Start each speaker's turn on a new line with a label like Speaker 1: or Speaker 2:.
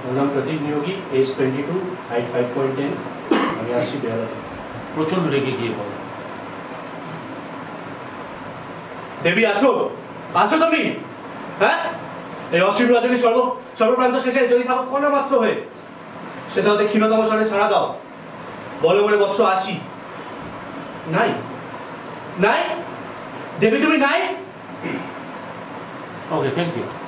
Speaker 1: नाम प्रतीक Niyogi, as 22, height 5.10, আমি আসছি বেহালা।
Speaker 2: প্রচন্ড রেগে গিয়ে বল,
Speaker 1: দেবী আছো? আছো তুমি? হ্যাঁ, এই অসীম রজনী সর্বপ্রান্ত শেষে যদি থাকো কণা মাত্র হয়ে, সেটা হতে ক্ষীণতম স্বরে সাড়া দাও। বলে বলে বৎস আছি। নাই নাই দেবী, তুমি নাই?
Speaker 2: Okay, thank you.